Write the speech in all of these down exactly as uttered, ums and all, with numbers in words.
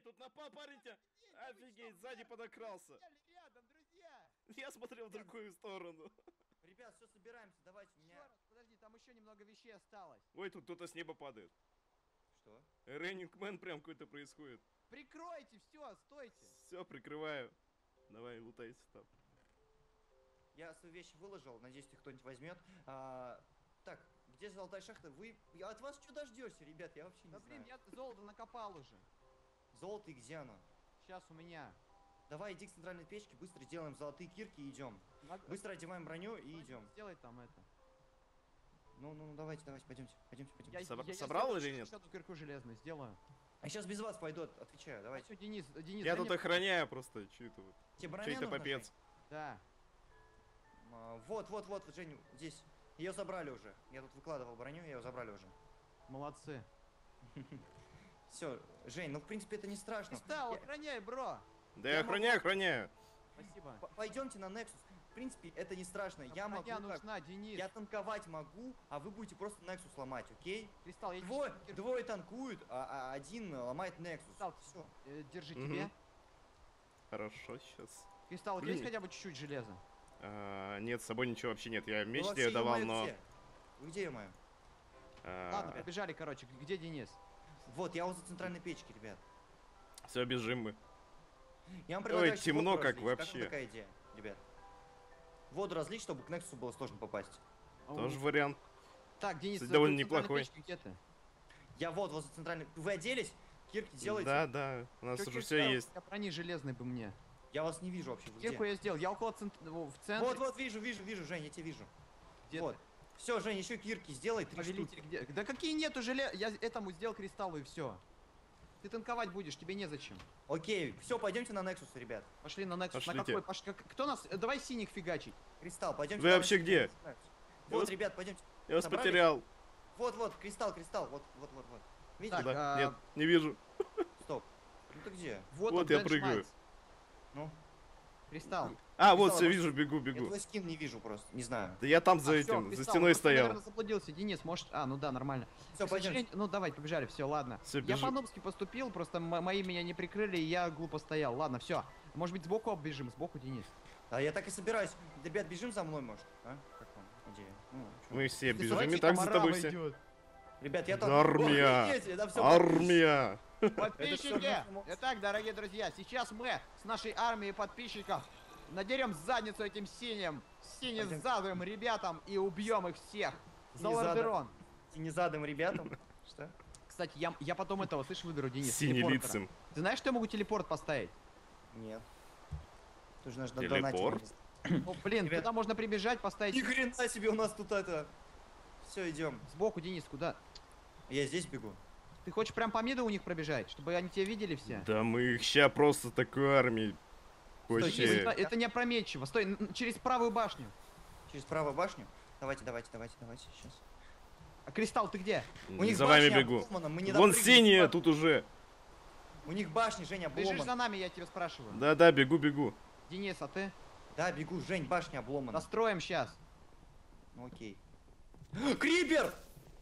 Офигеть, тут напал парень, офигеть, сзади подокрался. Рядом, друзья! Я смотрел в другую сторону. Ребят, все, собираемся, давайте меня... Подожди, там еще немного вещей осталось. Ой, тут кто-то с неба падает. Что? Рейнинг Мэн прям какой-то происходит. Прикройте, все, стойте. Все, прикрываю. Давай, лутайся там. Я свои вещи выложил, надеюсь, их кто-нибудь возьмет. А, так, где золотая шахта? Вы... Я от вас что дождешься, ребят? Я вообще не Да знаю. блин, я золото накопал уже. Золото и где оно? Сейчас у меня. Давай, иди к центральной печке, быстро делаем золотые кирки и идем. Мог- Быстро одеваем броню и идем. Сделай там это. Ну, ну, ну, давайте, давайте, пойдемте, пойдемте, пойдемте. Я, Собра- я- я собрал сделаю или еще- нет? еще одну кирку железную сделаю. А сейчас без вас пойду, от- отвечаю, давайте. Все, Денис, Денис. Я дай тут мне- охраняю просто чью-то вот. Тебе броня Чей-то нужна, попец. Жень? Да. А, вот, вот, вот, вот, Жень, здесь. Ее забрали уже. Я тут выкладывал броню, ее забрали уже. Молодцы. Все, Жень, ну в принципе это не страшно. Кристалл, Я- охраняй, бро. Да я охраняю, охраняю. Спасибо. П- Пойдемте на Nexus. В принципе, это не страшно. Я могу Броня как- нужна, Денис. Я танковать могу, а вы будете просто Nexus ломать, окей? Кристалл, я тебе Двое, кирку- двое танкуют, а, а один ломает Nexus. Кристалл, Все. э, держи Мгм. тебе. Хорошо, сейчас. Кристалл, у тебя Блин. есть хотя бы чуть-чуть железа? А, нет, с собой ничего вообще нет. Я меч Вы тебе вообще давал, её но... где? Вы где ее мою? Ладно, побежали, короче. Где Денис? Вот, я возле центральной печки, ребят. Все, бежим мы. Я вам предлагаю Ой, еще темно воду как разлить. вообще. вам такая идея, ребят? Воду разлить, чтобы к Nexus было сложно попасть. Тоже вариант. Так, Денис, Кстати, ты довольно в центральной неплохой. печке, где ты? Я вот возле центральной... Вы оделись? Кирки делаете? Да, да, у нас Чё, уже Кирка, все есть. у тебя брони железной бы мне. Я вас не вижу вообще. Вы где? Кирку я сделал. Я около цент... в центре. Вот, вот, вижу, вижу, вижу, Жень, я тебя вижу. Где Вот. Все, Жень, еще кирки сделай, три Повелитель, штуки. где? Да какие нету желез? Я этому сделал кристаллы и все. Ты танковать будешь, тебе незачем. Окей, все, пойдемте на Nexus, ребят. Пошли на Nexus. Пошлите. На какой? Пош... как- Кто нас? э, Давай синих фигачить. Кристалл, пойдемте. Вы на вообще Nexus. где? Вот, вас- ребят, пойдемте. Я вас Собрались? потерял. Вот, вот, кристалл, кристалл, вот, вот, вот, вот. Видите? Так, Да, а- нет, не вижу. Стоп. Ну ты где? Вот, Вот он, я Дэн прыгаю. Шмайц. Ну? Кристалл. А, вот, Кристалл, все, я вижу, бегу, Я бегу. твой скин не вижу просто, не знаю. Да я там за А, этим, всё, за Кристалл, стеной просто, стоял. наверное, заблудился. Денис, может... А, ну да, нормально. Все, К пойдем. сожалению- Ну давай, побежали, все, ладно. Всё, я бежи. по-нубски поступил, просто м- мои меня не прикрыли, и я глупо стоял. Ладно, все. Может быть, сбоку оббежим, сбоку, Денис. А я так и собираюсь. Ребят, бежим за мной, может? А? Как вам идея? Ну, чё? Мы все бежим Давайте и так за комара тобой все. войдёт. Ребят, я там... Армия! Охренеть, это всё Армия! Подписчики! Это всё Итак, дорогие друзья, сейчас мы с нашей армией подписчиков надерем задницу этим синим, сине-задым ребятам и убьем их всех. За Сине-задым. Лордерон. не задам ребятам. Что? Кстати, я, я потом этого, слышь, выберу, Денис. Синелицым. телепортера. Ты знаешь, что я могу телепорт поставить? Нет. Тоже нужно Телепорт? донатить. Ну, блин, Ребят. туда можно прибежать, поставить... Ни хрена себе у нас тут это... Все, идем. Сбоку, Денис, куда? Я здесь бегу. Ты хочешь прям по миду у них пробежать, чтобы они тебя видели все? Да мы их ща просто такой армией. Денис, Вообще. это, это не опрометчиво. Стой, н- н- через правую башню. Через правую башню. Давайте, давайте, давайте, давайте, сейчас. А Кристалл, ты где? У них За вами башня бегу. обломана, мы не Вон допрыгнем. синяя, тут уже. У них башни, Женя, Бежишь обломана. за нами, я тебя спрашиваю. Да-да, бегу, бегу. Денис, а ты? Да, бегу, Жень, башня обломана. Настроим сейчас. Ну окей. Крипер!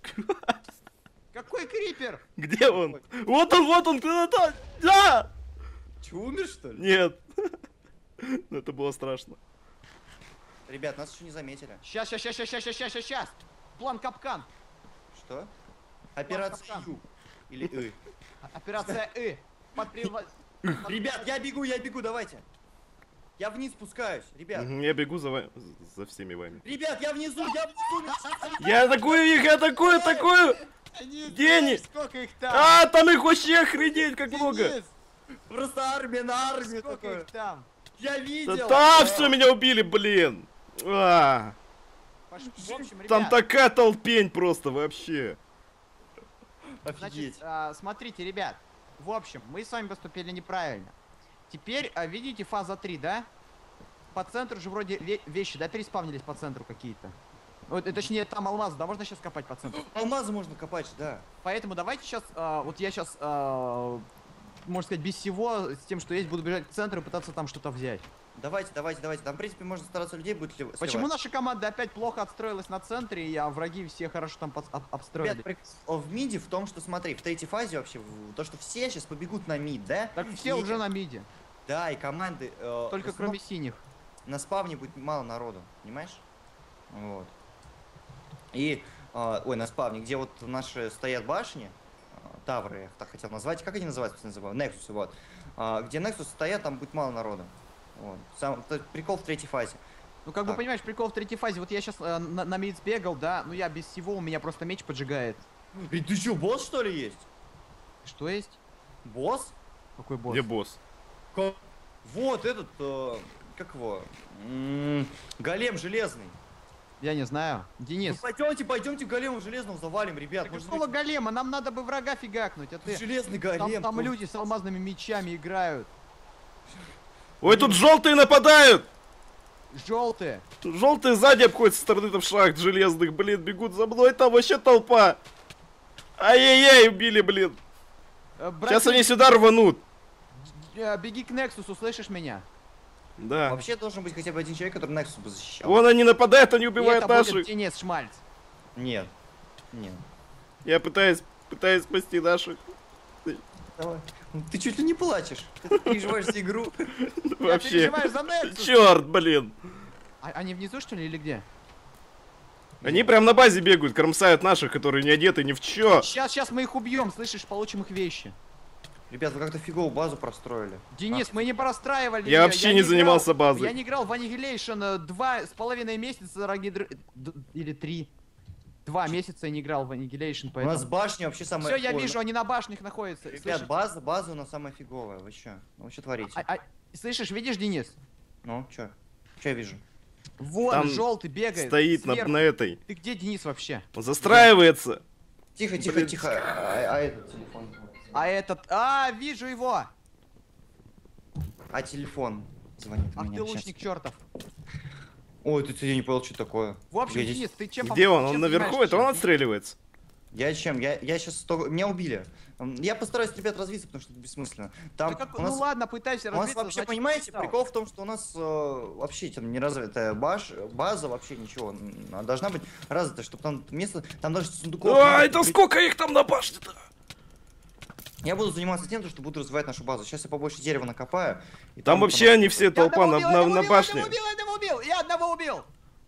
Какой крипер? Где он? Вот он, вот он, кто-то. Да! Че, умер, что ли? Нет. Ну, это было страшно. Ребят, нас еще не заметили. Сейчас, сейчас, сейчас, сейчас, сейчас, сейчас, сейчас. План капкан. Что? Операция капкан. Ю. Или И. А- Операция И. Под прива- Ребят, я бегу, я бегу, давайте. Я вниз спускаюсь, ребят. Мгм, Я бегу за вами, за всеми вами. Ребят, я внизу, я внизу. Я атакую их, я атакую, атакую! Денис, Гений! знаешь, сколько их там? А, там их вообще охренеть как много! Денис, Просто армия на армию сколько такое. их там? Я Да, видел. да, все, меня убили, блин! А, Пош- В общем, там ребят, такая толпень просто вообще. значит, Офигеть. а, смотрите, ребят. В общем, мы с вами поступили неправильно. Теперь, а, видите, фаза три, да? По центру же вроде ве- вещи, да, переспавнились по центру какие-то. Вот, э, точнее, там алмаз, да, можно сейчас копать по центру. Алмазы можно копать, да. Поэтому давайте сейчас, вот я сейчас, можно сказать, без всего, с тем, что есть, буду бежать к центру и пытаться там что-то взять. Давайте, давайте, давайте. Там, в принципе, можно стараться людей будет сливать. Почему наша команда опять плохо отстроилась на центре, а враги все хорошо там под- об- обстроили? Ребят, прикол в миде в том, что, смотри, в третьей фазе вообще, в- то, что все сейчас побегут на мид, да? Так все И- уже на миде, Да, и команды... э, только в основном кроме синих. На спавне будет мало народу, понимаешь? Вот. И... э, ой, на спавне, где вот наши стоят башни, э, тавры, я так хотел назвать. Как они называются, называю? Nexus, вот. А, где Nexus стоят, там будет мало народу. Вот. Сам, это прикол в третьей фазе. Ну, как бы, Так. понимаешь, прикол в третьей фазе. Вот я сейчас на, на мид сбегал, да, ну я без всего, у меня просто меч поджигает. И ты что, босс, что ли, есть? Что есть? Босс? Какой босс? Где босс? Ко- Вот этот, э, как его? М, голем железный. Я не знаю. Денис, Ну, пойдемте, пойдемте голема железного завалим, ребят. так Может какого быть, голема? Нам надо бы врага фигакнуть, а ты... железный Там, голем. там ну. люди с алмазными мечами играют. Ой, тут желтые нападают! Желтые. Тут желтые сзади обходят со стороны там шахт железных, блин, бегут за мной, там вообще толпа. Ай-яй-яй, убили, блин. Э, Сейчас братан, они сюда рванут. э, беги к Нексусу, слышишь меня? Да. Вообще должен быть хотя бы один человек, который Nexus бы защищал. Вон они нападают, они И убивают это будет наших. Денис Шмальц. Нет. Нет. Я пытаюсь, пытаюсь спасти наших. Давай. Ну, ты чуть ли не плачешь. Ты переживаешь за игру. Я Вообще. переживаю за Нексус. Черт, блин. А, они внизу, что ли, или где? Они прям на базе бегают, кромсают наших, которые не одеты ни в чё. Сейчас, сейчас мы их убьем, слышишь, получим их вещи. Ребят, вы как-то фигово базу простроили. Денис, мы не простраивали. Я её, вообще не играл- занимался базой. Я не играл в Annihilation э, два с половиной месяца, дорогие дру- д- или три. Два месяца я не играл в Annihilation, У нас поэтому... башня вообще самая... Все, я Ой, вижу, они на башнях находятся. Ребят, Слышишь, база, база у нас самая фиговая. Вы чё? Ну вы что творите? а- а- слышишь, видишь, Денис? Ну, чё? Чё я вижу? Вон, Там желтый бегает. Стоит на, сверху. на этой. Ты где, Денис, вообще? Он застраивается. Тихо, тихо, Блин. тихо. А, а этот телефон? А этот... А, вижу его! А телефон звонит у Ах меня ты щас. лучник чертов. Ой, ты, я не понял, что такое. В общем, Я здесь- Денис, ты чем Где пом- он? чем Он наверху, занимаешься это он сейчас? отстреливается. Я чем? Я, я сейчас... Сто... Меня убили. М, Я постараюсь, ребят, развиться, потому что это бессмысленно. Там Да как- у нас... Ну ладно, пытайся У нас развиться. вообще, значит, понимаете, стал. прикол в том, что у нас э, вообще там не развитая баш, база, вообще ничего. М, а должна быть развитая, чтобы там место, там даже сундуков... Ай, нет. да сколько их там на башне-то? Я буду заниматься тем, что буду развивать нашу базу. Сейчас я побольше дерева накопаю. и Там вообще они все Я толпа одного на, убил, на, одного на убил, башне. одного убил, одного убил, я одного убил.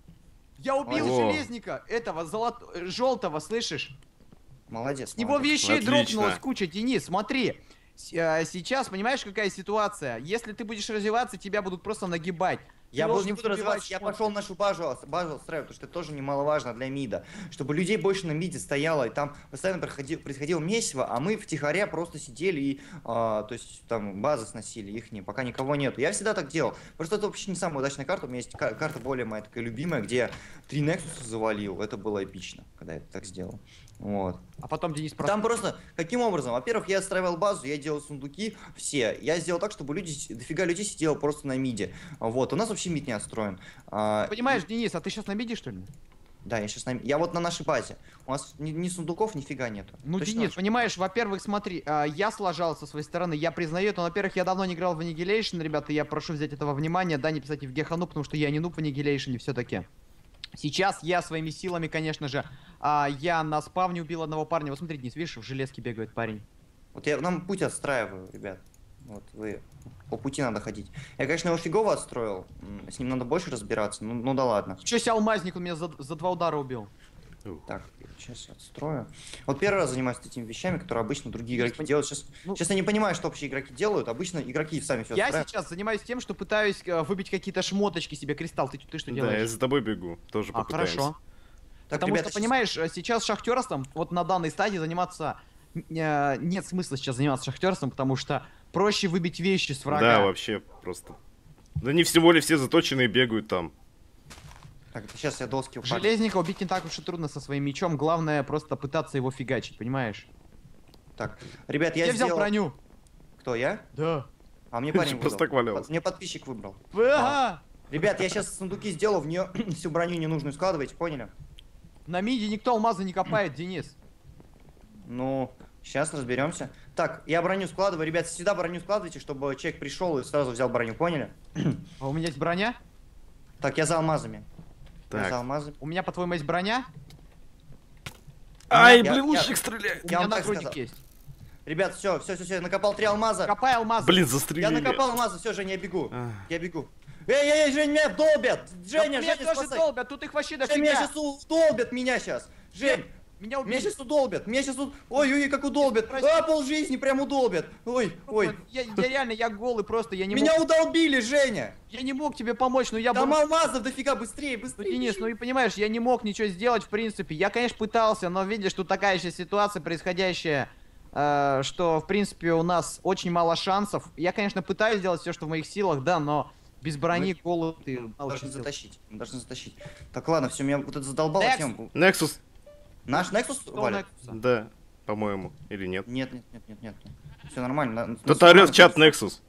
Я убил О. железника, этого золот... желтого, слышишь? Молодец. С него молодец. вещей Отлично. дропнулась куча, Денис, смотри. С- э, Сейчас, понимаешь, какая ситуация? Если ты будешь развиваться, тебя будут просто нагибать. Ты Я буду, должен не буду забивать развиваться, я шмотки. пошел нашу базу, базу устраивать, потому что это тоже немаловажно для МИДа. Чтобы людей больше на МИДе стояло, и там постоянно проходи- происходило месиво, а мы втихаря просто сидели и, а, то есть, там, базы сносили их, не, пока никого нету. Я всегда так делал. Просто это вообще не самая удачная карта, у меня есть ка- карта более моя такая любимая, где я три Nexus завалил. Это было эпично, когда я так сделал. Вот. А потом Денис просто... Там просто, каким образом? Во-первых, я строил базу, я делал сундуки, все. Я сделал так, чтобы люди, дофига людей сидело просто на миде. Вот, у нас вообще мид не отстроен. А, Понимаешь, Денис, а ты сейчас на миде, что ли? Да, я сейчас на... Я вот на нашей базе. У нас ни, ни сундуков, нифига нету. Ну, Точно Денис, наша- понимаешь, во-первых, смотри, а, я слажал со своей стороны, я признаю это, но, во-первых, я давно не играл в Annihilation, ребята, я прошу взять этого внимания, да, не писать Евгеха нуб, потому что я не нуб в Annihilation все-таки. Сейчас я своими силами, конечно же, а, я на спавне убил одного парня, вот смотри, Денис, видишь, в железке бегает парень. Вот я нам путь отстраиваю, ребят. Вот, вы... По пути надо ходить. Я, конечно, его фигово отстроил. М, С ним надо больше разбираться. Ну, ну да ладно. Чё себе алмазник, он меня за, за два удара убил. Так, сейчас отстрою. Вот первый раз занимаюсь этими вещами, которые обычно другие игроки пон- делают. Сейчас, ну- сейчас я не понимаю, что вообще игроки делают. Обычно игроки сами все Я отстраивают. сейчас занимаюсь тем, что пытаюсь э, выбить какие-то шмоточки себе, Кристалл, ты, ты что Да, я делаешь? за тобой бегу. Тоже А, попытаемся. хорошо. Так, Потому ребята, что, понимаешь, э, сейчас шахтерством, вот на данной стадии заниматься... э, нет смысла сейчас заниматься шахтерством, потому что проще выбить вещи с врага. Да, вообще просто. Да не всего ли все заточенные бегают там. Так, сейчас я доски упаду. Железника убить не так уж и трудно со своим мечом, главное просто пытаться его фигачить, понимаешь? Так, ребят, я Я взял сделал... броню. Кто, я? Да. А мне парень Просто выдал. так валялся. Под- Мне подписчик выбрал. Ага. Ребят, я сейчас сундуки сделал, в нее всю броню ненужную складываете, поняли? На миде никто алмазы не копает, Денис. Ну, Сейчас разберемся. Так, я броню складываю. Ребят, всегда броню складывайте, чтобы человек пришел и сразу взял броню, поняли? А у меня есть броня? Так, я за алмазами. Я за Так. алмазами. У меня, по-твоему, есть броня? Ай, Я- блин, я- лучник стреляет. У Я меня вам так нагрудник сказал. есть. Ребят, все, все, все, все, я накопал три алмаза. Копай алмазы. Блин, Я застрелили. накопал алмазы, все, Женя, я бегу. Ах. Я бегу. Эй, эй, эй, Жень, меня долбят! Да Женя, меня Женя, тоже спасай! долбят, тут их вообще Жень, меня дофига. сейчас удолбят, меня сейчас! Жень, Меня меня убили. сейчас удолбят, меня сейчас уд... Ой, ой, как удолбят! Прости. А, полжизни прям удолбят! Ой, ой, Я, я реально, я голый просто, я не меня мог, удолбили, Женя! я не мог тебе помочь, но я Там был... алмазов дофига, быстрее, Ну, быстрее! Денис, ну и понимаешь, я не мог ничего сделать, в принципе. Я, конечно, пытался, но видишь, тут такая еще ситуация происходящая, э, что, в принципе, у нас очень мало шансов. Я, конечно, пытаюсь сделать все, что в моих силах, да, но без брони, Мы- голый ты Мы мало должны что сделать. затащить, мы должны затащить. Так, ладно, все, меня вот это задолбало Next. тем. Nexus. Наш Nexus, Кто Валя? Nexus? Да, по-моему. Или нет? Нет, нет, нет, нет, нет. Все нормально. на- Кто-то на- орет в чат Nexus.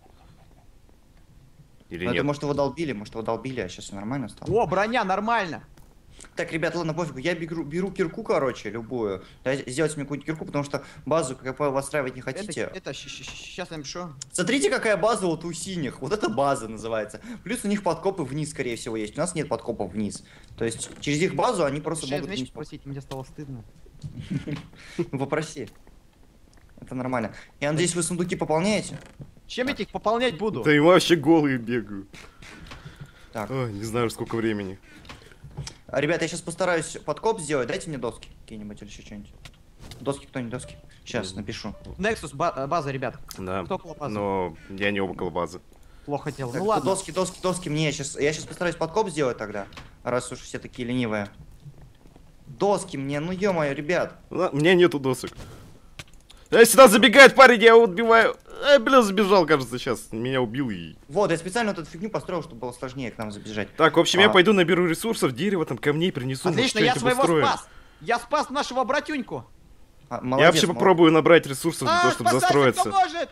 Или Ну, это, нет? может, его долбили, может, его долбили, а сейчас все нормально стало. О, броня, нормально. Так, ребят, ладно, пофигу, я беру, беру кирку, короче, любую. Дайте- Сделайте мне какую-нибудь кирку, потому что базу, как я понял, выстраивать не Это, хотите. это, сейчас я напишу. Смотрите, какая база вот у синих. Вот это база называется. Плюс у них подкопы вниз, скорее всего, есть. У нас нет подкопов вниз. То есть через их базу они просто Слушай, могут знаешь, вниз спросить, мне стало стыдно. Ну, попроси. Это нормально. Я надеюсь, вы сундуки пополняете? Чем я их пополнять буду? Да и вообще голые бегаю. Так. Ой, не знаю, сколько времени. А, Ребята, я сейчас постараюсь подкоп сделать. Дайте мне доски какие-нибудь или еще что-нибудь. Доски, кто-нибудь доски. Сейчас напишу. Nexus, ба- э, база, ребят. Да. Кто около базы? Но я не около базы. Плохо делал. Так, Ну ладно. доски, доски, доски мне. Сейчас, я сейчас постараюсь подкоп сделать тогда. Раз уж все такие ленивые. Доски мне, ну ё-моё, ребят. А, у меня нету досок. А, сюда забегает парень, я его отбиваю. Ай, бля, забежал, кажется, сейчас. Меня убил и... Вот, я специально вот эту фигню построил, чтобы было сложнее к нам забежать. Так, в общем, я А. пойду наберу ресурсов, дерево, там, камней принесу. может, Отлично, я что-нибудь своего обустрою. спас. Я спас нашего братюньку. А, Я молодец, вообще мол- попробую набрать ресурсов для А, того, чтобы спасатель застроиться. поможет!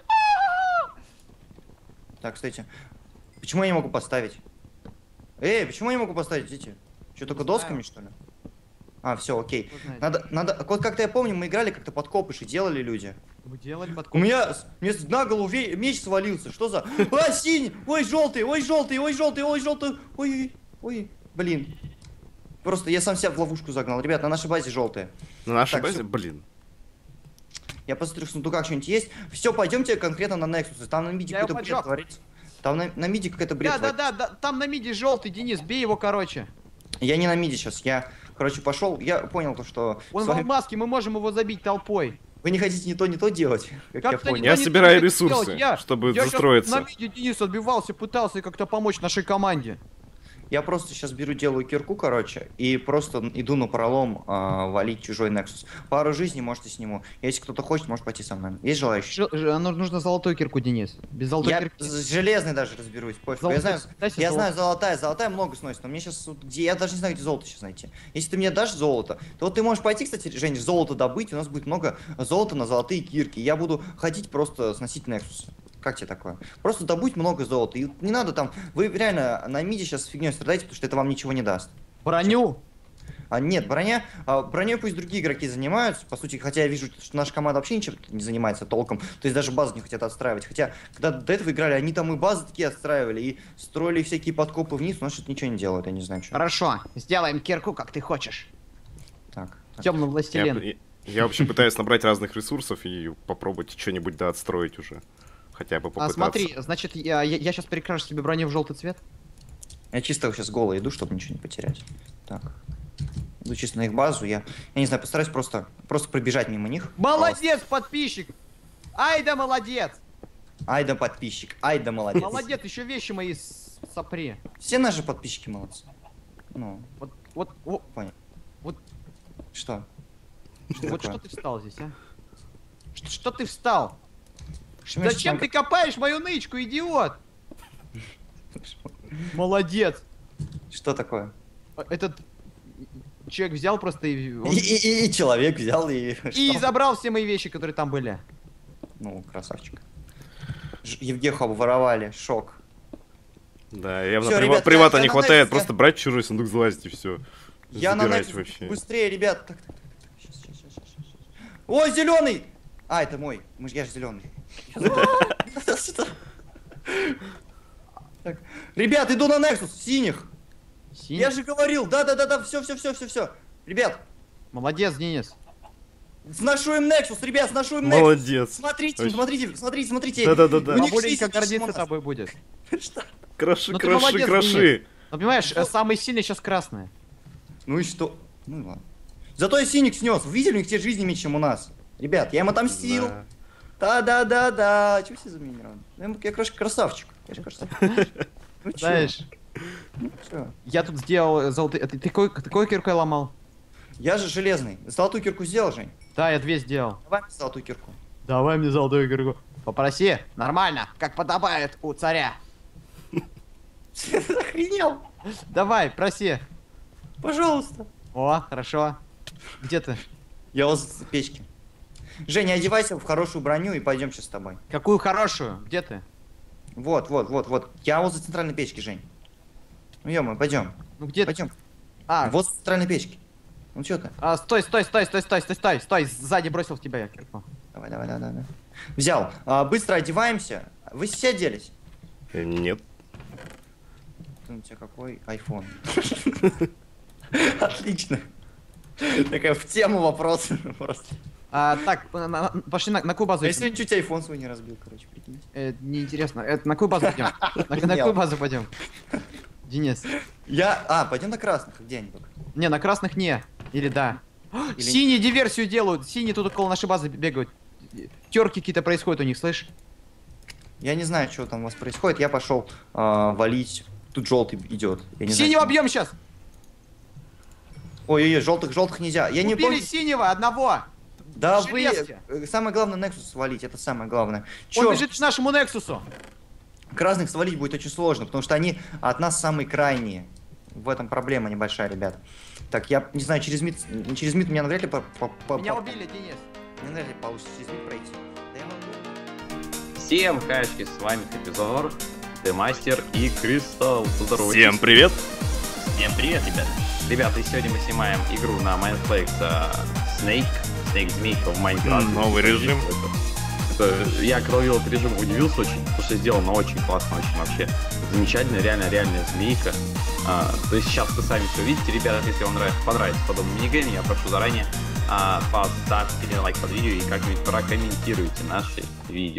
Так, кстати. Почему я не могу поставить? Эй, почему я не могу поставить, дети? Что, только Не досками, знаю. что ли? А, все, окей. Кто знает. Надо, надо, вот как-то я помню, мы играли как-то подкопыши, делали люди. Мы делали У подкоп. меня, с- мне с- на голову ве- меч свалился, что за... А, синий, ой, желтый, ой, желтый, ой, желтый, ой, желтый, ой, ой, блин. Просто я сам себя в ловушку загнал. Ребят, на нашей базе желтые. На нашей Так, базе? всё. Блин. Я посмотрю, в сундуках что-нибудь есть. Все, пойдемте конкретно на Nexus. Там на миде Я его какой-то бред поджег. творится. Там на, на миде какой-то бред Да, да, творится. да, да, там на миде желтый, Денис, бей его, короче. Я не на миде сейчас, я, короче, пошел, я понял то, что Он с в вами- алмазке, мы можем его забить толпой. вы не хотите ни то, ни то делать, как, Как-то я понял. никто Я не собираю хочет ресурсы, сделать. Я- чтобы Я щас застроиться. на миде, Денис, отбивался, пытался как-то помочь нашей команде. Я просто сейчас беру, делаю кирку, короче, и просто иду на пролом а, валить чужой Nexus. Пару жизней можете сниму. Если кто-то хочет, может пойти со мной. Есть желающие? Ж- ж- ну, нужно золотую кирку, Денис. Без золотой Я кирки. с железной даже разберусь, пофиг. Золотой- Я знаю, дай себе я золото. знаю, золотая, золотая много сносит, но мне сейчас, где, я даже не знаю, где золото сейчас найти. Если ты мне дашь золото, то вот ты можешь пойти, кстати, Жень, золото добыть, у нас будет много золота на золотые кирки. Я буду ходить просто сносить Nexus. Как тебе такое? Просто добудь много золота. И не надо там, вы реально на миде сейчас фигней страдаете, потому что это вам ничего не даст. Броню. А нет, броня, а, броней пусть другие игроки занимаются, по сути, хотя я вижу, что наша команда вообще ничем не занимается толком, то есть даже базу не хотят отстраивать, хотя, когда до этого играли, они там и базы такие отстраивали, и строили всякие подкопы вниз, у нас что-то ничего не делают, я не знаю, что. Хорошо, сделаем кирку, как ты хочешь. Так, так. Темный Я, властелин. я, я вообще пытаюсь набрать разных ресурсов и попробовать что-нибудь да отстроить уже. Хотя бы А, попытаться. смотри, значит, я, я, я сейчас перекрашу себе броню в желтый цвет. Я чисто сейчас голый иду, чтобы ничего не потерять. Так. Иду чисто на их базу, я, я не знаю, постараюсь просто, просто пробежать мимо них. Молодец, подписчик! Ай да молодец! Ай да подписчик, ай да молодец. Молодец, еще вещи мои с- сопри. Все наши подписчики молодцы. Ну, Вот, вот, вот, понял. Вот- Что? вот такое? что ты встал здесь, а? Что, что ты встал? Что меня Зачем сейчас ты копаешь мою нычку, идиот? Молодец. Что такое? Этот человек взял просто и, он- И, и- и человек взял и... и что? забрал все мои вещи, которые там были. Ну, красавчик. Ж- Евгеху обворовали, шок. Да, явно Всё, прива- ребят, привата я- не я на хватает, Nexus, просто брать чужой сундук, залазить и все. Я на Забирать Nexus. вообще. Быстрее, ребят. Так, так, так, так. Сейчас, сейчас, сейчас, сейчас. Ой, зеленый! А, это мой. Мы ж я же зеленый. Ребят, иду на Nexus, синих. Синий? Я же говорил, да-да-да-да, все, все, все, все, все. Ребят, Молодец, Денис. сношу им Nexus, ребят, сношу им Nexus. Молодец. Смотрите, Очень. смотрите, смотрите, смотрите. Да-да-да-да. У них Бабуленька шесть тысяч гордится монов. тобой будет. Что? Кроши, Ну ты кроши, молодец, кроши. Ну понимаешь, э, самый сильный сейчас красный. Ну и что? Ну ладно. Зато я синих снес. Вы видели, у них те жизни меньше, чем у нас. Ребят, я им отомстил. Да. Да-да-да-да. Чего все за меня не рады? Я, я, короче, красавчик. Я же красавчик. Ну чё? Знаешь, Ну чё? я тут сделал золотые... Ты, ты, какой, ты какой киркой ломал? Я же железный. Золотую кирку сделал, Жень? Да, я две сделал. Давай мне золотую кирку. Давай мне золотую кирку. Попроси. Нормально, как подобает у царя. Ты охренел? Давай, проси. Пожалуйста. О, хорошо. Где ты? Я возле печки. Женя, одевайся в хорошую броню и пойдем сейчас с тобой. Какую хорошую? Где ты? Вот, вот, вот, вот. Я возле центральной печки, Жень. Ну ё пойдем. Ну где ты? Пойдем. А, Возле центральной печки. Ну чё ты? а, стой, стой, стой, стой, стой, стой, стой, стой. Сзади бросил в тебя я кирку. Давай, давай, давай, давай. Взял. А, быстро одеваемся. Вы все оделись? Э, Нет. Ты у тебя какой iPhone? Отлично. Такая в тему вопрос. Просто. А, так, на- на- пошли на, на какую базу? Я идем? сегодня чуть iPhone свой не разбил, короче, прикиньте. Э, неинтересно. Это на какую базу пойдем? На, на какую базу пойдем? Денис. Я... А, пойдем на красных, где они только? Не, на красных не. Или да. Или- Синие диверсию делают. Синие тут около нашей базы бегают. Терки какие-то происходят у них, слышь? Я не знаю, что там у вас происходит. Я пошел а, валить. Тут желтый идет. Я не знаю, Синего что- бьем сейчас! Ой-ой-ой, желтых, желтых нельзя. Я не Убили помню. синего, одного! Да в вы... железке. э, Самое главное Nexus свалить, это самое главное. Он Чё, бежит к нашему Нексусу. красных свалить будет очень сложно, потому что они от нас самые крайние. В этом проблема небольшая, ребят. Так, я не знаю, через мид, через мид меня навряд ли по, по, по- Меня по- убили, Денис. Мне навряд ли получится через мид пройти. Да я могу. Всем хачки, с вами Капизор, Демастер и Кристалл. Здорово. Всем привет. Всем привет, ребят. Ребята, и сегодня мы снимаем игру на Mindflex uh, Snake, Snake Змейка в Майнкрафте. Новый режим. Это, это- я когда увидел этот режим, удивился очень, потому что сделано очень классно, очень вообще замечательно, реально, реальная змейка. А, то есть сейчас вы сами все видите, ребята, если вам нравится, понравится подобный минигейм, я прошу заранее а, поставьте лайк под видео и как-нибудь прокомментируйте наши видео.